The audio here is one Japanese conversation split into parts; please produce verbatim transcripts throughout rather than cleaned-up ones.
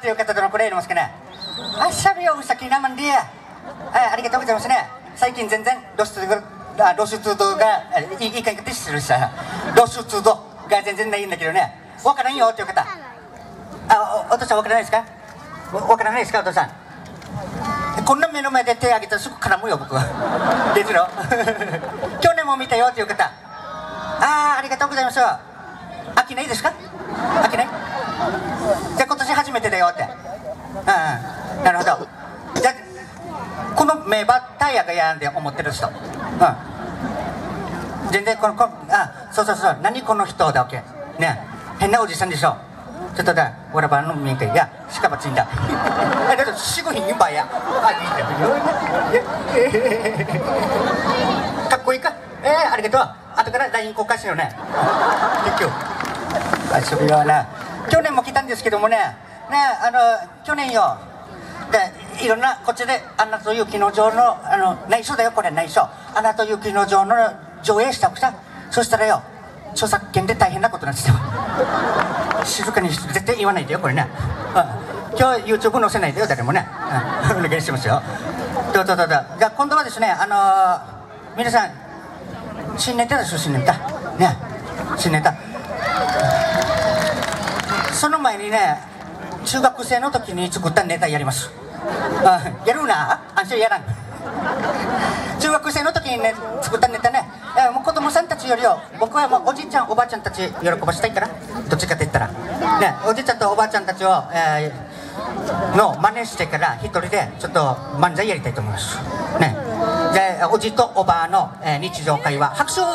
っていう方どのくらいいますかね。あしゃべようさきなまんでや。はい、ありがとうございますね。最近全然露出が露出度がいいいい感じでしてるさ。露出度が全然ないんだけどね。わからんよっていう方。あ、お、お父さんわからないですか。わからないですかお父さん。こんな目の前で手を挙げたらすぐ絡むよ僕は。ですよ。去年も見たよっていう方。ああ、ありがとうございます。飽きないですか。飽きない。じゃあ今年初めてだよって。うん、なるほど。じゃあこの目ばったやがやんで思ってる人。うん。全然このこあそうそうそう、何この人だわけね。変なおじさんでしょ。ちょっとだ、わらばの民家や、しかばちんだ。あ、だと、しぐひんばや。あ、いいんだよ。かっこいいか。えー、ありがとう。後から ライン 交換しようね。結局。あ、それはな。去年も来たんですけどもね。ね、あの、去年よ。で、いろんな、こっちで、アナと雪の城の、あの、内緒だよ、これ内緒。アナと雪の城の上映したくさ。そしたらよ。著作権で大変なことになってた。静かに絶対言わないでよこれね、うん、今日 YouTube 載せないでよ誰もね、うん、お願いしますよ。どうぞどうぞ。じゃあ今度はですね、あのー、皆さん新ネタですよ。新ネタね、新ネタ。その前にね、中学生の時に作ったネタやります。あ、やるなあんしやらん。中学生の時にね作ったネタね、えー、もう子供さんたちよりよ僕はもうおじいちゃんおばあちゃんたち喜ばしたいからどっちかって言ったらね、おじいちゃんとおばあちゃんたちを、えー、の真似してから一人でちょっと漫才やりたいと思いますね。でおじとおばあの、えー、日常会話拍手。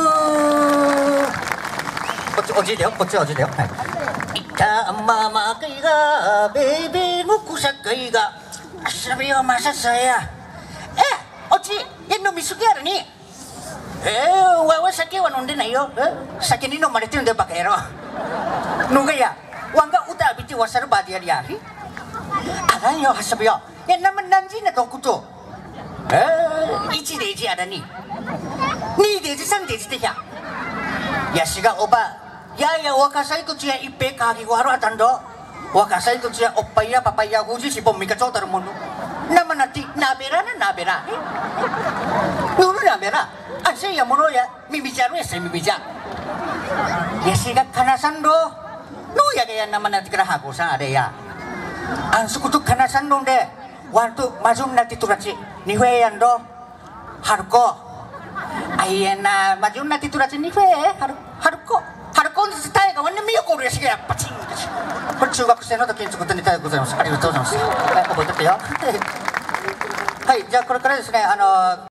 こっちおじいだよ、こっちはおじいだよ。はい。いたままかいがベイベーのくさかいがあしゃべよまささや。え、おち、え、飲みすぎやるに。えー、わわ酒は飲んでないよ。え、酒に飲まれてるんだよ、バカ野郎。のがや、わんが歌浴びてわさるばでやりやり。あらんよ、はしゃべよ。え、なま何時なとこと。えー、いちデージやらに。にデージ、さんデージでや。やしがおば、やや若さいとちや一平かぎごはるあたんど。若さいとちやおっぱいやパパイやふじしぼんみかちょうたるもの。nama nanti nabera na nabera nuru nabera asal ya mono ya mimijaru ya saya mimija ya siga kanasan do no ya kaya nama nanti kena hakusan ada ya an suku tu kanasan do de waktu majum nanti turaci niwe yando haruko ayena majum nanti turaci niwe haruko harukoの伝えがわねみよこれしがパチン。これ中学生の時に作ったネタでございます。ありがとうございます。はい、覚えててよ。はい、じゃあこれからですね、あのー